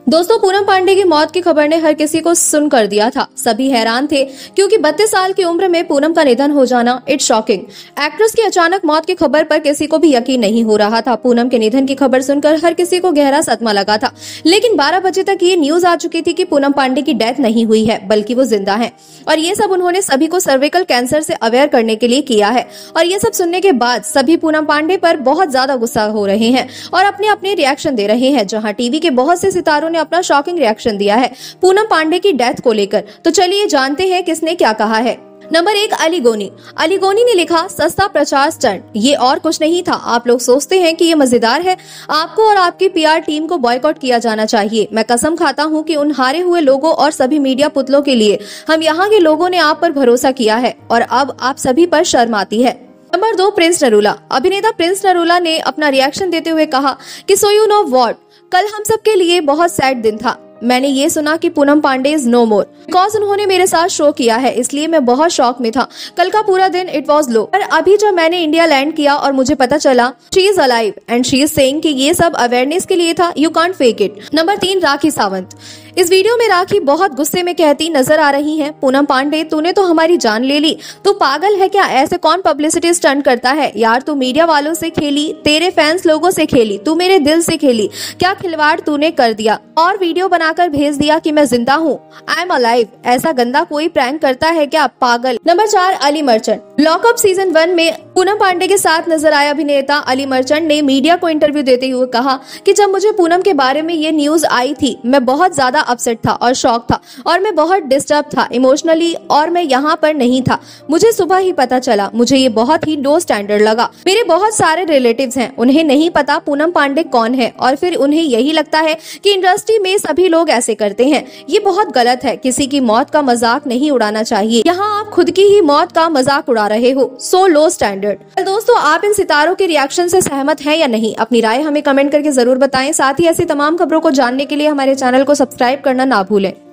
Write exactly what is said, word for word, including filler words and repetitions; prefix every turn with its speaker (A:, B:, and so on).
A: दोस्तों, पूनम पांडे की मौत की खबर ने हर किसी को सुन कर दिया था। सभी हैरान थे क्योंकि बत्तीस साल की उम्र में पूनम का निधन हो जाना इट्स शॉकिंग। एक्ट्रेस की अचानक मौत की खबर पर किसी को भी यकीन नहीं हो रहा था। पूनम के निधन की खबर सुनकर हर किसी को गहरा सदमा लगा था, लेकिन बारह बजे तक ये न्यूज आ चुकी थी कि पूनम पांडे की डेथ नहीं हुई है, बल्कि वो जिंदा है। और ये सब उन्होंने सभी को सर्विकल कैंसर से अवेयर करने के लिए किया है। और ये सब सुनने के बाद सभी पूनम पांडे पर बहुत ज्यादा गुस्सा हो रहे हैं और अपने अपने रिएक्शन दे रहे हैं। जहां टीवी के बहुत से सितारों ने अपना शॉकिंग रिएक्शन दिया है पूनम पांडे की डेथ को लेकर। तो चलिए जानते हैं किसने क्या कहा है। नंबर एक, अली गोनी। अली गोनी ने लिखा, सस्ता प्रचार स्टंट, ये और कुछ नहीं था। आप लोग सोचते हैं कि ये मजेदार है। आपको और आपकी पीआर टीम को बॉयकॉट किया जाना चाहिए। मैं कसम खाता हूं कि उन हारे हुए लोगों और सभी मीडिया पुतलों के लिए हम यहाँ के लोगों ने आप पर भरोसा किया है और अब आप सभी पर शर्म आती है। नंबर दो, प्रिंस नरूला। अभिनेता प्रिंस नरूला ने अपना रिएक्शन देते हुए कहा कि सो यू नो व्हाट, कल हम सब के लिए बहुत सैड दिन था। मैंने ये सुना कि Poonam Pandey is no more, because उन्होंने मेरे साथ शो किया है, इसलिए मैं बहुत शॉक में था। कल का पूरा दिन इट वॉज लो, पर अभी जब मैंने इंडिया लैंड किया और मुझे पता चला she is alive and she is saying कि ये सब अवेयरनेस के लिए था, you can't fake it. Number तीन, राखी सावंत। इस वीडियो में राखी बहुत गुस्से में कहती नजर आ रही है, पूनम पांडे तूने तो हमारी जान ले ली, तू पागल है क्या? ऐसे कौन पब्लिसिटी स्टंट करता है यार? तू मीडिया वालों से खेली, तेरे फैंस लोगों से खेली, तू मेरे दिल से खेली, क्या खिलवाड़ तूने कर दिया और वीडियो बनाकर भेज दिया कि मैं जिंदा हूँ, आई एम अलाइव। ऐसा गंदा कोई प्रैंक करता है क्या? पागल। नंबर चार, Ali Merchant. Lockup season one में पूनम पांडे के साथ नजर आए अभिनेता अली मर्चेंट ने मीडिया को इंटरव्यू देते हुए कहा कि जब मुझे पूनम के बारे में ये न्यूज आई थी, मैं बहुत ज्यादा अपसेट था और शॉक था और मैं बहुत डिस्टर्ब था इमोशनली और मैं यहाँ पर नहीं था। मुझे सुबह ही पता चला, मुझे ये बहुत ही लो स्टैंडर्ड लगा। मेरे बहुत सारे रिलेटिव्स हैं, उन्हें नहीं पता पूनम पांडे कौन है और फिर उन्हें यही लगता है कि इंडस्ट्री में सभी लोग ऐसे करते हैं। ये बहुत गलत है। किसी की मौत का मजाक नहीं उड़ाना चाहिए। यहाँ आप खुद की ही मौत का मजाक उड़ा रहे हो। So low standard. दोस्तों, आप इन सितारों के रिएक्शन से सहमत हैं या नहीं? अपनी राय हमें कमेंट करके जरूर बताएं। साथ ही ऐसी तमाम खबरों को जानने के लिए हमारे चैनल को सब्सक्राइब करना ना भूलें।